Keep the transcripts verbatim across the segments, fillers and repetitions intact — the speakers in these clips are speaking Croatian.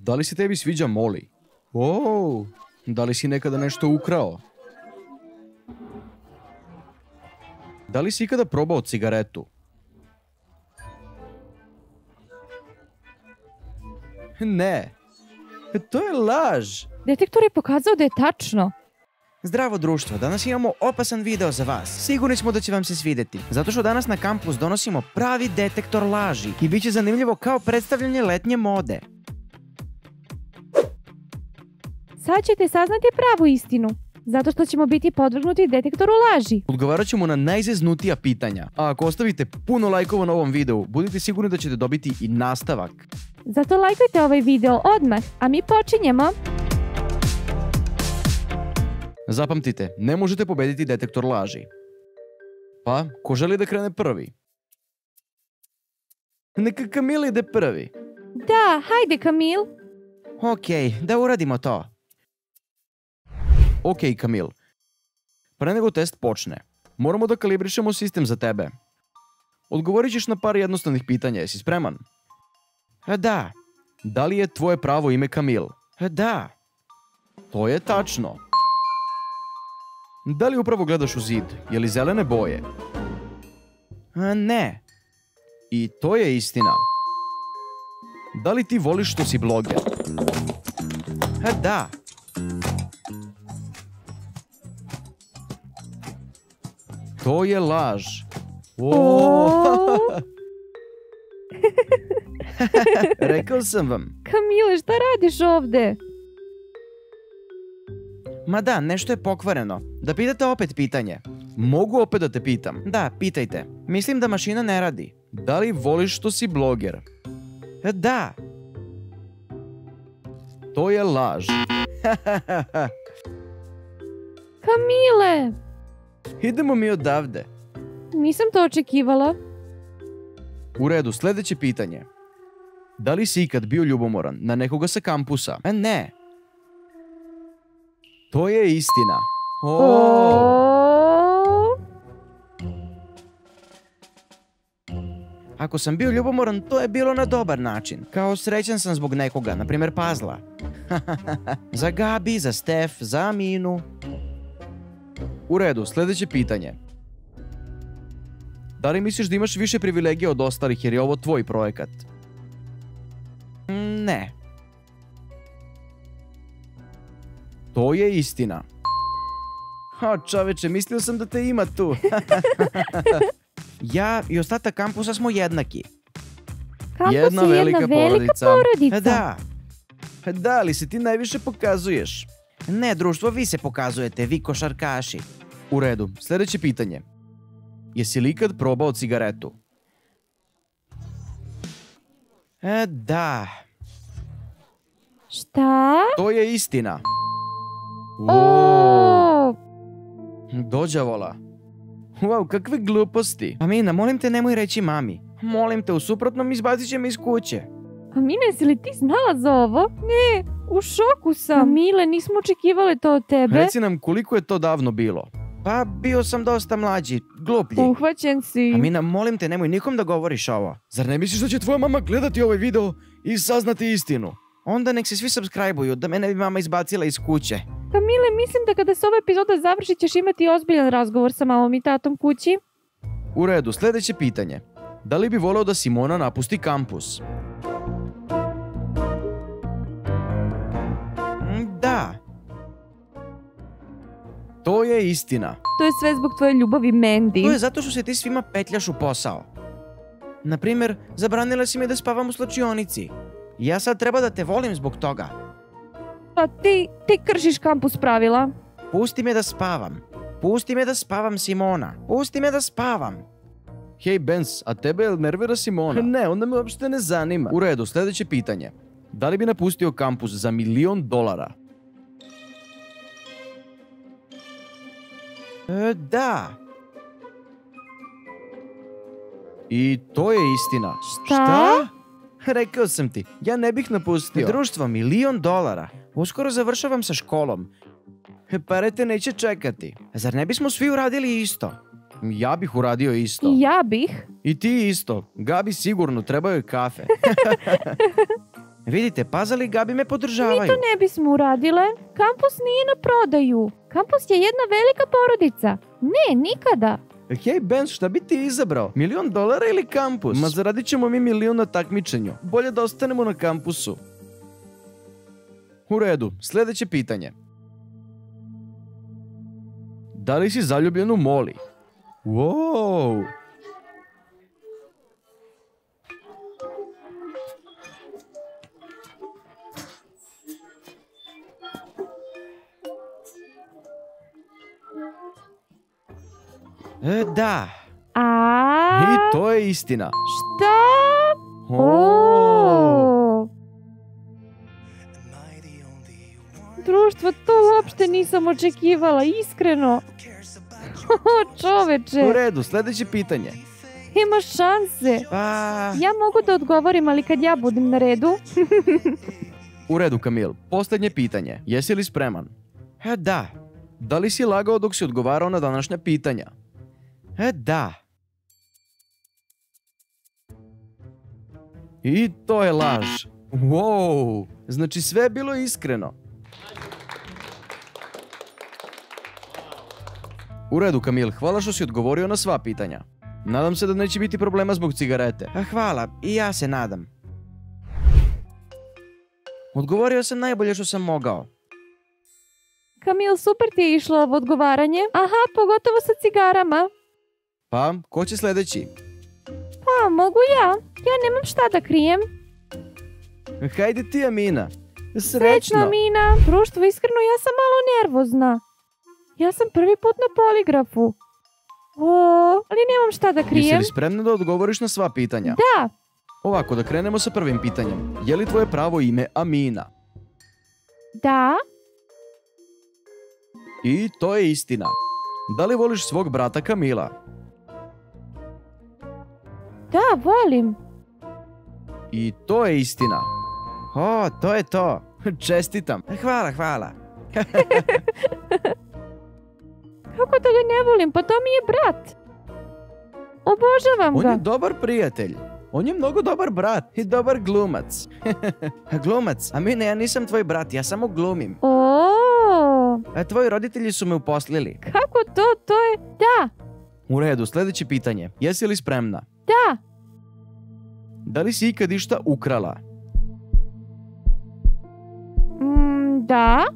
Da li se tebi sviđa Molly? O, da li si nekada nešto ukrao? Da li si ikada probao cigaretu? Ne. To je laž. Detektor je pokazao da je tačno. Zdravo društvo, danas imamo opasan video za vas. Sigurni smo da će vam se svidjeti, zato što danas na kampus donosimo pravi detektor laži i bit će zanimljivo kao predstavljanje letnje mode. Sad ćete saznati pravu istinu, zato što ćemo biti podvrgnuti detektoru laži. Odgovarat ćemo na najzeznutija pitanja, a ako ostavite puno lajkova na ovom videu, budite sigurni da ćete dobiti i nastavak. Zato lajkujte ovaj video odmah, a mi počinjemo. Zapamtite, ne možete pobediti detektor laži. Pa, ko želi da krene prvi? Neka Kamil ide prvi. Da, hajde Kamil. Okej, da uradimo to. Ok, Kamil. Pre nego test počne, moramo da kalibrišemo sistem za tebe. Odgovorit ćeš na par jednostavnih pitanja, jesi spreman? Da. Da li je tvoje pravo ime Kamil? Da. To je tačno. Da li upravo gledaš u zid? Je li zelene boje? Ne. I to je istina. Da li ti voliš što si bloger? Da. To je laž. O, Rekao sam vam. Kamile, šta radiš ovde? Ma da, nešto je pokvareno. Da pitate opet pitanje. Mogu opet da te pitam. Da, pitajte. Mislim da mašina ne radi. Da li voliš što si bloger? Da. To je laž. Kamile, Idemo mi odavde. nisam to očekivala. U redu, sljedeće pitanje. Da li si ikad bio ljubomoran na nekoga sa kampusa? Ne. To je istina. O, Ako sam bio ljubomoran, to je bilo na dobar način. Kao srećan sam zbog nekoga, na primjer Pazla. Za Gabi, za Stef, za Aminu. U redu, sljedeće pitanje. Da li misliš da imaš više privilegija od ostalih jer je ovo tvoj projekat? Ne. To je istina. Ha, čoveče, mislio sam da te ima tu. Ja i ostatak kampusa smo jednaki. kampus Jedna je jedna velika velika porodica. porodica. Da. Da, ali se ti najviše pokazuješ. Ne, društvo, vi se pokazujete, vi košarkaši. U redu, sljedeće pitanje. Jesi li ikad probao cigaretu? E, da. Šta? To je istina. O, Dođavola. Wow, kakve gluposti. Amina, molim te, nemoj reći mami. Molim te, u suprotnom izbacit će me iz kuće. Amina, jesi li ti znala za ovo? Ne, u šoku sam. Kamile, nismo očekivali to od tebe. Reci nam koliko je to davno bilo. Pa, bio sam dosta mlađi, gluplji. Uhvaćen si. Amina, molim te, nemoj nikom da govoriš ovo. Zar ne misliš da će tvoja mama gledati ovaj video i saznati istinu? Onda nek se svi subscribe-uju, da me ne bi mama izbacila iz kuće. Kamile, mislim da kada se ova epizoda završi ćeš imati ozbiljan razgovor sa mamom i tatom kući. U redu, sljedeće pitanje. Da li bi voleo da Simona napusti kampus? Mm, Da. To je istina. To je sve zbog tvoje ljubavi Mandy. To je zato što se ti svima petljaš u posao. Naprimjer, zabranila si mi da spavam u slačionici. Ja sad treba da te volim zbog toga. Pa ti, ti kršiš kampus pravila. Pusti me da spavam. Pusti me da spavam, Simona. Pusti me da spavam. Hej, Benz, a tebe jel nervira Simona? Ne, onda me uopšte ne zanima. U redu, sljedeće pitanje. Da li bi napustio kampus za milion dolara? E, da. I to je istina. Šta? Rekao sam ti, ja ne bih napustio. Društvo, milion dolara. Uskoro završavam sa školom. Pare te neće čekati. Zar ne bismo svi uradili isto? Ja bih uradio isto. I ja bih. I ti isto. Gabi sigurno, trebaju je kafe. Vidite, Puzzle i Gabi me Mi podržavaju. to ne bismo uradile. Kampus nije na prodaju. Kampus je jedna velika porodica. Ne, nikada. Hej, Benz, šta bi ti izabrao? Milion dolara ili kampus? Ma zaradit ćemo mi milion na takmičenju. Bolje da ostanemo na kampusu. U redu, sljedeće pitanje. Da li si zaljubljen u Molly? Wow! E, da. A? I to je istina. Šta? O! O! Društvo, to uopšte nisam očekivala, iskreno. O, čoveče. U redu, sljedeće pitanje. Imaš šanse. Pa... Ja mogu da odgovorim, ali kad ja budem na redu. U redu, Kamil. Posljednje pitanje. Jesi li spreman? E, da. Da li si lagao dok si odgovarao na današnja pitanja? E, da. I to je laž. Wow! Znači sve je bilo iskreno. U redu, Kamil, hvala što si odgovorio na sva pitanja. Nadam se da neće biti problema zbog cigarete. A, hvala, i ja se nadam. Odgovorio sam najbolje što sam mogao. Kamil, super ti je išlo ovo odgovaranje. Aha, pogotovo sa cigarama. Pa, ko će sljedeći? Pa, mogu ja. Ja nemam šta da krijem. Hajde ti, Amina. Srećno, Srećno. Amina. Društvo, iskreno, ja sam malo nervozna. Ja sam prvi put na poligrafu. O, ali nemam šta da Jesi krijem. li spremna da odgovoriš na sva pitanja? Da. Ovako, da krenemo sa prvim pitanjem. Je li tvoje pravo ime Amina? Da. I to je istina. Da li voliš svog brata Kamila? Da, volim. I to je istina. O, to je to. Čestitam. E, hvala, hvala. Kako da ga ne volim? Pa to mi je brat. Obožavam On ga. je dobar prijatelj. On je mnogo dobar brat i dobar glumac. Glumac, Amina, ja nisam tvoj brat, ja samo glumim. O, A tvoji roditelji su me uposlili. kako to? To je... Da, U redu, sljedeće pitanje. Jesi li spremna? da. Da li si ikad išta ukrala? Mm, da.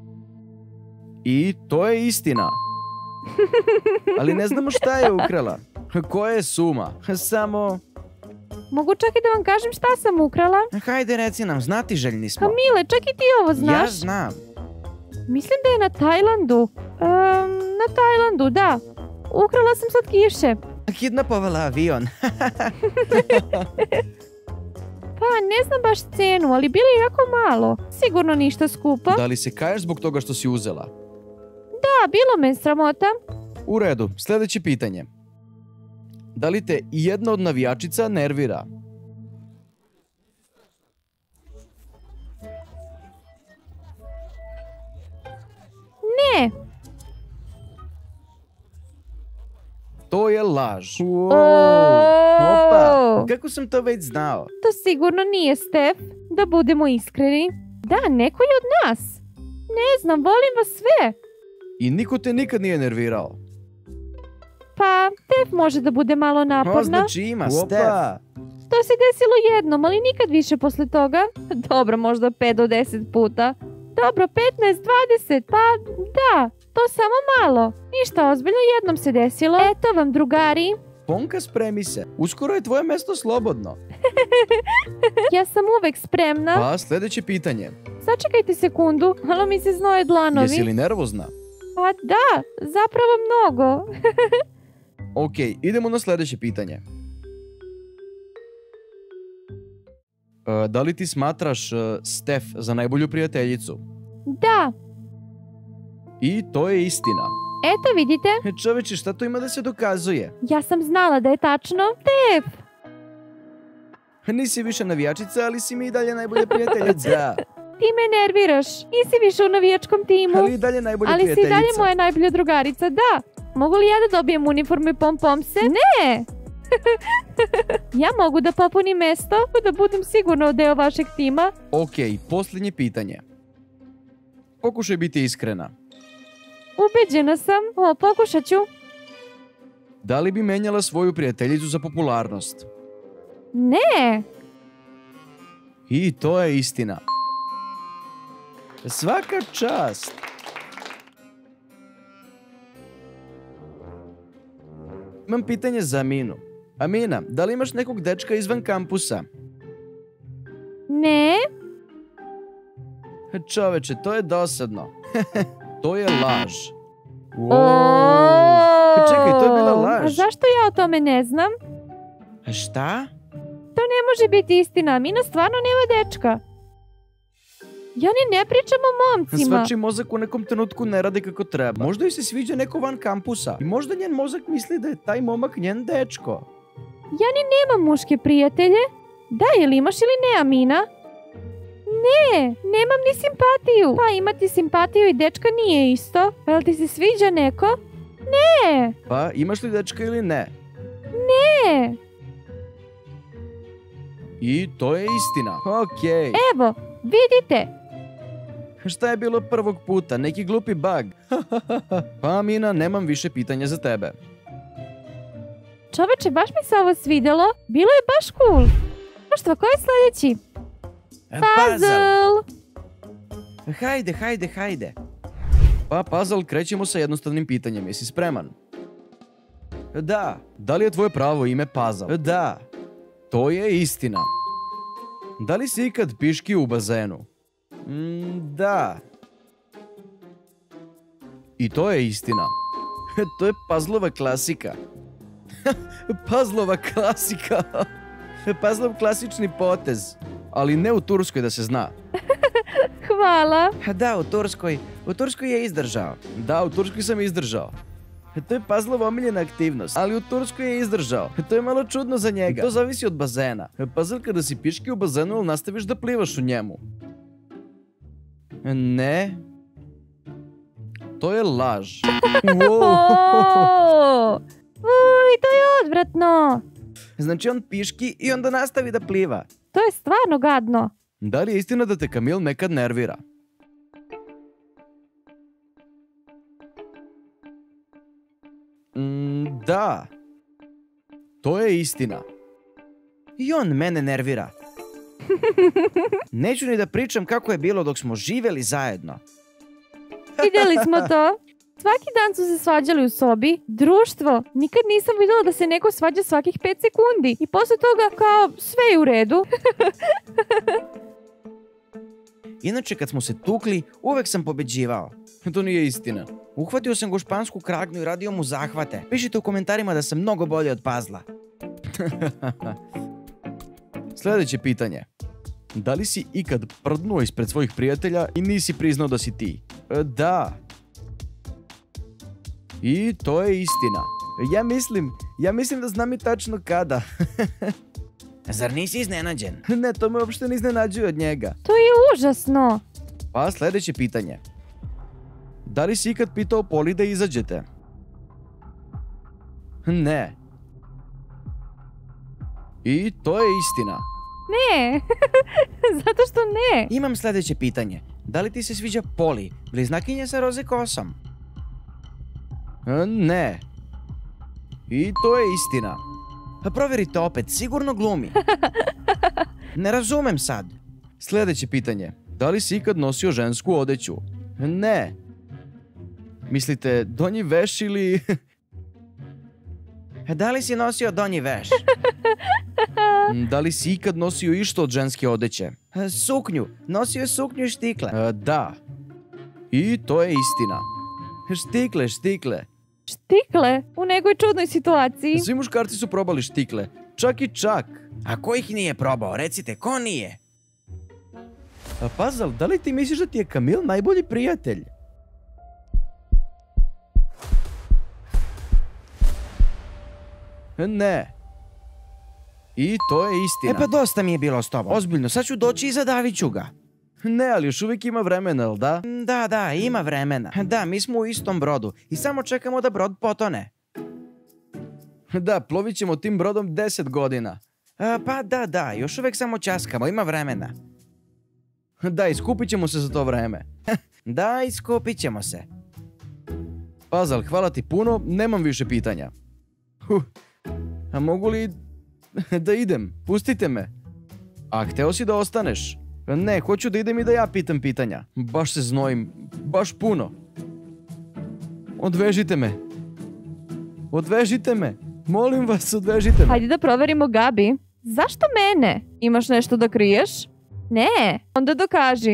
I to je istina. Ali ne znamo šta je ukrala. Koja je suma? Samo... Mogu čak i da vam kažem šta sam ukrala? Hajde, reci nam, znati željni smo. Kamile, čak i ti ovo znaš. Ja znam. Mislim da je na Tajlandu. Ehm, na Tajlandu, da. Ukrala sam slatkiše. Kidnapovala avion. Pa, ne znam baš cenu, ali bili jako malo. Sigurno ništa skupo. Da li se kaješ zbog toga što si uzela? Da, bilo me sramota. U redu, sljedeće pitanje. Da li te jedna od navijačica nervira? Ne. To je laž. O, Opa, kako sam to već znao? To sigurno nije Stef, da budemo iskreni. Da, neko je od nas. Ne znam, volim vas sve. I niko te nikad nije nervirao. Pa, Stef može da bude malo O, naporna. znači ima, Stef. Opa, To se desilo jednom, ali nikad više posle toga. Dobro, možda pet do deset puta. Dobro, petnaest, dvadeset, pa da, to samo malo. Ništa ozbiljno, jednom se desilo. Eto vam, drugari. Ponka, spremi se. Uskoro je tvoje mesto slobodno. Ja sam uvek spremna. Pa, sljedeće pitanje. Sačekajte sekundu, malo mi se znoje dlanovi. Jesi li nervozna? Pa da, zapravo mnogo. Ok, idemo na sljedeće pitanje. E, da li ti smatraš e, Stef za najbolju prijateljicu? Da, I to je istina. eto vidite, E, čoveče, šta to ima da se dokazuje? ja sam znala da je tačno. Stef, Nisi više navijačica, ali si mi i dalje najbolja prijateljica. ti me nerviraš. Nisi više u navijačkom timu. Ali i dalje najbolja Ali si i prijateljica. dalje moja najbolja drugarica, da. Mogu li ja da dobijem uniformu i pom-pomse? Ne! Ja mogu da popunim mesto, da budem sigurno deo vašeg tima. Ok, posljednje pitanje. Pokušaj biti iskrena. Ubeđena sam. O, pokušat ću. Da li bi menjala svoju prijateljicu za popularnost? Ne. I to je istina. Svaka čast! Imam pitanje za Aminu. Amina, da li imaš nekog dečka izvan kampusa? Ne. Čoveče, to je dosadno. To je laž. O. Čekaj, to je bila laž. A zašto ja o tome ne znam? Šta? To ne može biti istina. Amina stvarno nema dečka. Ja ni ne pričam o momcima. Svačiji mozak u nekom trenutku ne radi kako treba. Možda joj se sviđa neko van kampusa. I možda njen mozak misli da je taj momak njen dečko. Ja ni nemam muške prijatelje. Da, jel imaš ili ne, Amina? Ne, nemam ni simpatiju. Pa imati simpatiju i dečka nije isto. Pa jel ti se sviđa neko? Ne. Pa imaš li dečka ili ne? Ne. I to je istina. Okej. Evo, vidite. Šta je bilo prvog puta? Neki glupi bug. Pa Amina, nemam više pitanja za tebe. Čoveče, baš mi se ovo svidjelo. Bilo je baš cool. Pošto, ko je sljedeći? Puzzle. Hajde, hajde, hajde. Pa, Puzzle, krećemo sa jednostavnim pitanjem. Jesi spreman? Da. Da li je tvoje pravo ime Puzzle? Da. To je istina. Da li si ikad piški u bazenu? Mm, da. I to je istina. To je Puzzlova klasika. Puzzlova klasika. Puzzlov klasični potez. Ali ne u Turskoj, da se zna. Hvala. Da, u Turskoj. U Turskoj je izdržao. Da, u Turskoj sam izdržao. To je Puzzlova omiljena aktivnost, ali u Turskoj je izdržao. To je malo čudno za njega. To zavisi od bazena. Puzzle, kada si piški u bazenu, ali nastaviš da plivaš u njemu. Ne. To je laž. Wow. Uj, to je odvratno. Znači on piški i onda nastavi da pliva. To je stvarno gadno. Da li je istina da te Kamil nekad nervira? Mm, da. To je istina. I on mene nervira. Neću ni da pričam kako je bilo dok smo živjeli zajedno. Vidjeli smo to. Svaki dan su se svađali u sobi. Društvo. Nikad nisam vidjela da se neko svađa svakih pet sekundi. I posle toga kao sve je u redu. Inače kad smo se tukli, uvek sam pobeđivao. To nije istina. Uhvatio sam go špansku kragnu i radio mu zahvate. Pišite u komentarima da sam mnogo bolji od Puzzla. Sljedeće pitanje. Da li si ikad prdnuo ispred svojih prijatelja i nisi priznao da si ti? E, da. I to je istina. Ja mislim, ja mislim da znam i tačno kada. Zar nisi iznenađen? Ne, to me uopšte ne iznenađuje od njega. To je užasno. Pa sljedeće pitanje. Da li si ikad pitao Poli da izađete? Ne. I to je istina. Ne. Zato što ne. Imam sljedeće pitanje. Da li ti se sviđa Poli, bliznakinja sa roze kosom? Ne. I to je istina. Pa provjerite opet, sigurno glumi. Ne razumem sad. Sljedeće pitanje. Da li si ikad nosio žensku odeću? Ne. Mislite donji veš ili... Da li si nosio donji veš? Da li si ikad nosio išto od ženske odeće? Suknju. Nosio je suknju i štikle. E, da. I to je istina. Štikle, štikle. Štikle? U nekoj čudnoj situaciji. Svi muškarci su probali štikle. Čak i čak. A ko ih nije probao? Recite, ko nije? A Puzzle, da li ti misliš da ti je Kamil najbolji prijatelj? Ne. I to je istina. E pa dosta mi je bilo s tobom. Ozbiljno, sad ću doći i zadavit ću ga. Ne, ali još uvijek ima vremena, jel da? Da, da, ima vremena. Da, mi smo u istom brodu i samo čekamo da brod potone. Da, plovit ćemo tim brodom deset godina. A, pa da, da, još uvijek samo časkamo, ima vremena. Da, iskupit ćemo se za to vreme. Da, iskupit ćemo se. Puzzle, hvala ti puno, nemam više pitanja. Huh. A mogu li da idem? Pustite me. A hteo si da ostaneš? Ne, hoću da idem i da ja pitam pitanja. Baš se znojim, baš puno. Odvežite me. Odvežite me. Molim vas, odvežite me. Hajde da proverimo Gabi. Zašto mene? Imaš nešto da kriješ? Ne, onda dokaži.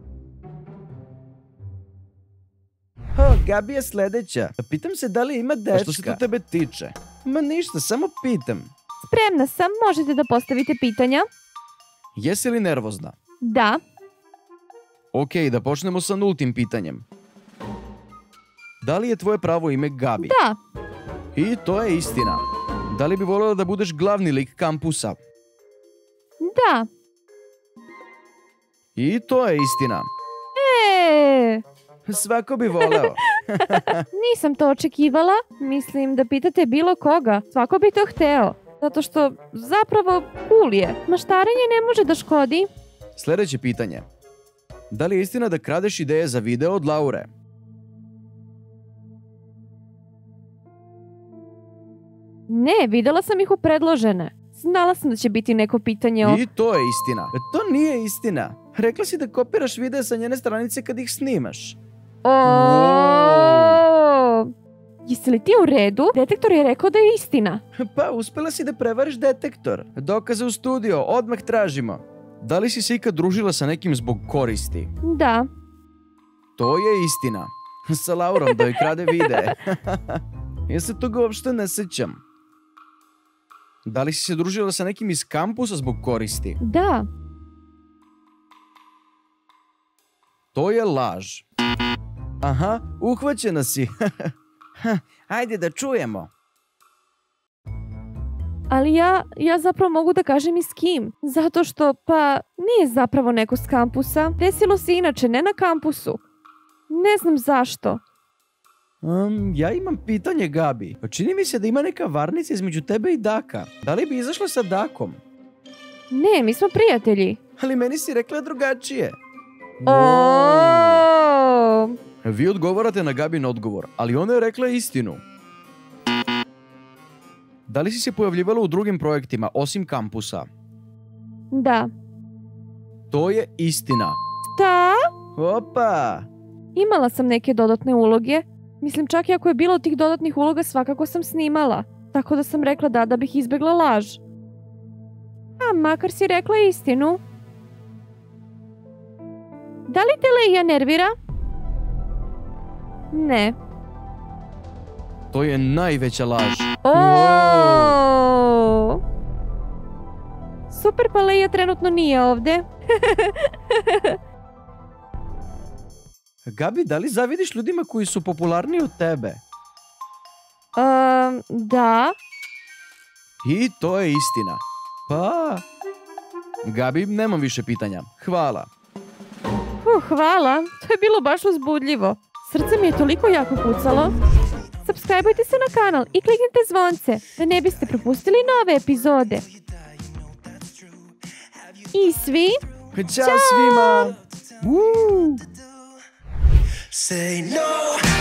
O, Gabi je sljedeća. Pitam se da li ima dečka. A što se to tebe tiče? Ma ništa, samo pitam. Spremna sam, možete da postavite pitanja. Jesi li nervozna? Da. Ok, da počnemo sa nultim pitanjem. Da li je tvoje pravo ime Gabi? Da. I to je istina. Da li bi voljela da budeš glavni lik kampusa? Da. I to je istina. E, Svako bi voleo. nisam to očekivala. Mislim da pitate bilo koga. Svako bi to hteo. Zato što zapravo cool je. Maštarenje ne može da škodi. Sljedeće pitanje. Da li je istina da kradeš ideje za video od Laure? Ne, videla sam ih u predložene. Znala sam da će biti neko pitanje o... I to je istina. To nije istina. Rekla si da kopiraš videa sa njene stranice kad ih snimaš. O... Jesi li ti u redu? Detektor je rekao da je istina. Pa, uspjela si da prevariš detektor. Dokaze u studio, odmah tražimo. Da li si se ikad družila sa nekim zbog koristi? Da. To je istina. Sa Laurom da joj krade videe. Ja se toga uopšte ne sjećam. Da li si se družila sa nekim iz kampusa zbog koristi? Da. To je laž. Aha, uhvaćena si. Ajde da čujemo. Ali ja, ja zapravo mogu da kažem i s kim. Zato što, pa, nije zapravo neko s kampusa. Desilo se inače, ne na kampusu. Ne znam zašto. Um, ja imam pitanje, Gabi. Čini mi se da ima neka varnica između tebe i Daka. Da li bi izašla sa Dakom? Ne, mi smo prijatelji. Ali meni si rekla drugačije. O! Vi odgovarate na Gabin odgovor, ali ona je rekla istinu. Da li si se pojavljivala u drugim projektima, osim kampusa? Da. To je istina. Šta? Opa! Imala sam neke dodatne uloge. Mislim, čak i ako je bilo tih dodatnih uloga, svakako sam snimala. Tako da sam rekla da, da bih izbjegla laž. A makar si rekla istinu. Da li te Leija nervira? Ne. To je najveća laž. O! Super, pa Leija trenutno nije ovdje. Gabi, da li zavidiš ljudima koji su popularniji od tebe? Um, da. I to je istina. Pa... Gabi, nemam više pitanja. Hvala. Uh, hvala, to je bilo baš uzbudljivo. Srce mi je toliko jako kucalo. Subscribeujte se na kanal i kliknite zvonce da ne biste propustili nove epizode. I svi... Ćao svima! Woo! Say no.